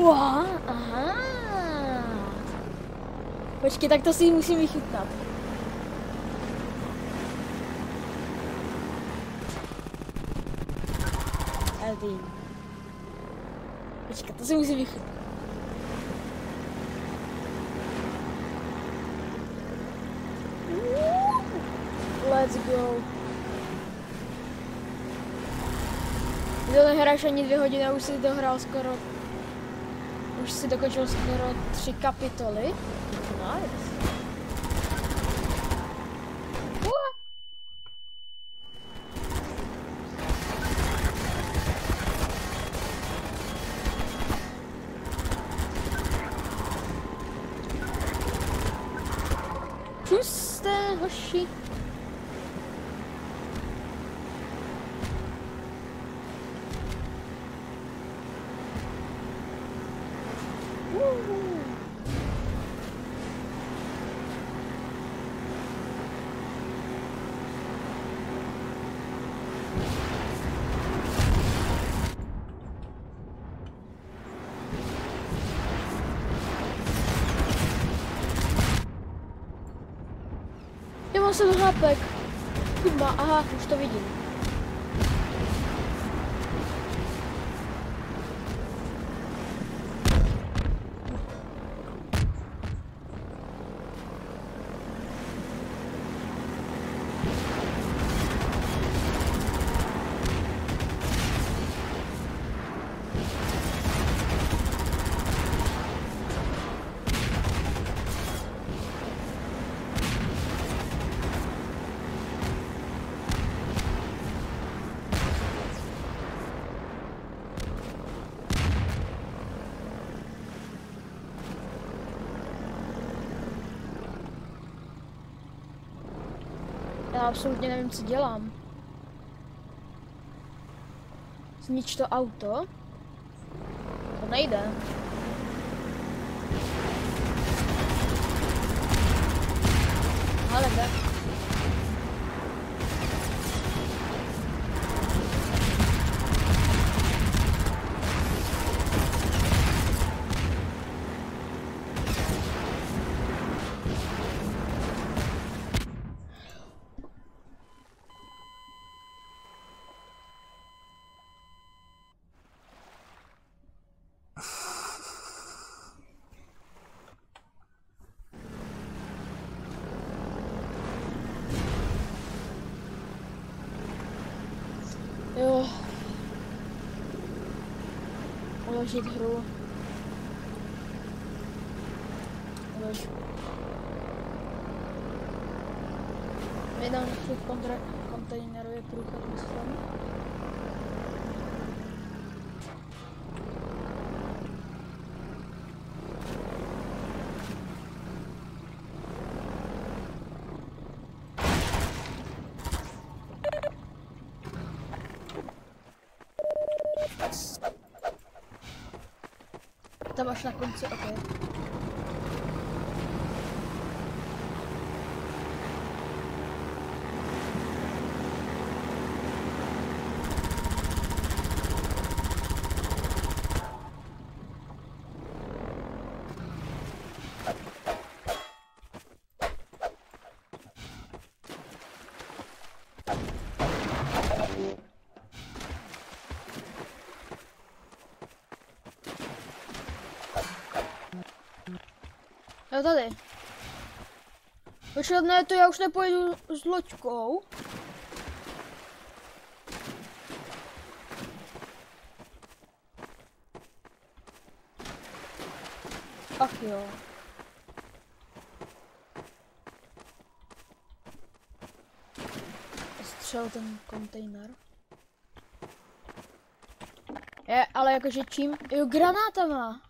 Aha. Počkej, tak to si musím vychutnat. Elvin. Počkej, to si musím vychutnat. Let's go. To nehráš ani 2 hodiny a už si dohrál skoro... Už si dokončil skoro 3 kapitoly. Nice. Čusté, hoši. Já mám 7 hápek. Kurva, aha, už to vidím. Já absolutně nevím, co dělám. Znič to auto? To nejde. Ale tak. Jo. Uložit hru. Vydám všech kontejnerově průchod myslím. Tam až na konci, ok. Jo, tady. Počkat, ne, to já už nepojedu s loďkou. Ach jo. Střel ten kontejner. Je, ale jakože čím? Jo, granátama.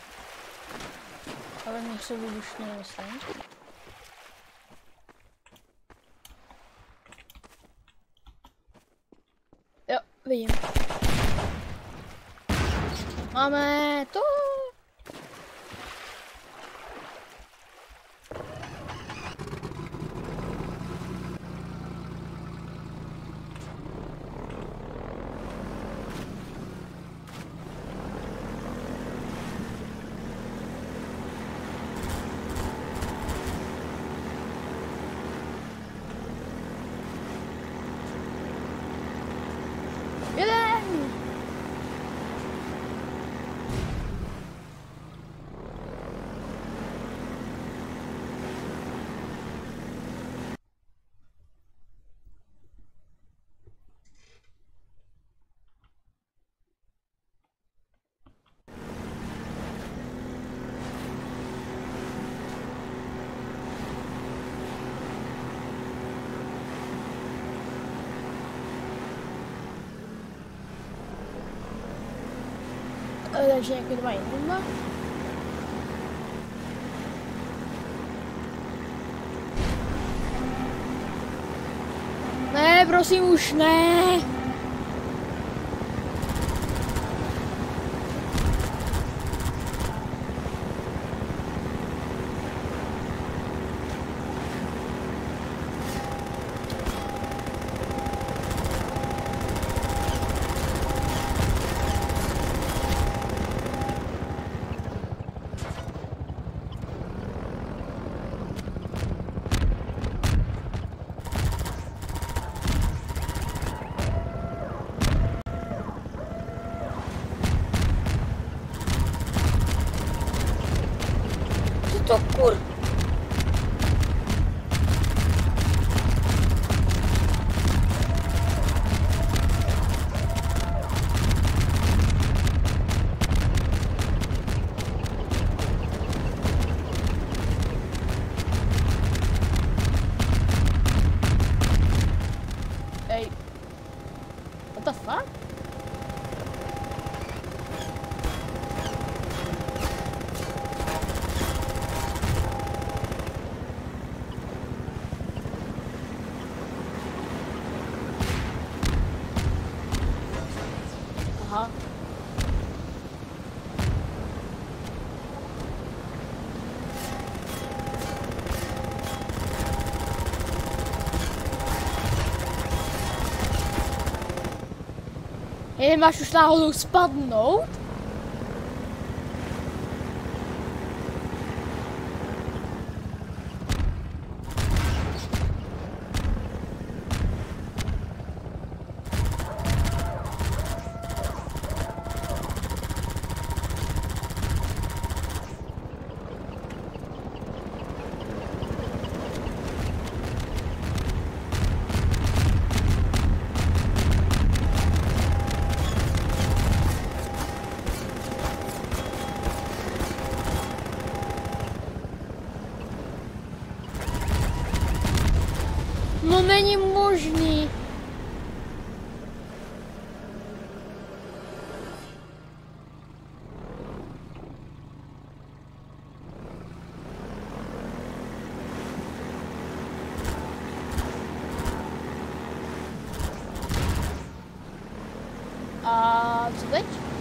Ale mě se vybušně myslím. Vidím. Máme to. Jeden. Takže nějaké 2-1. Ne, prosím už ne. To kur... Ej. What the fuck? Aha. Hej, máš už náhodou spadnout? No není možný. A co teď?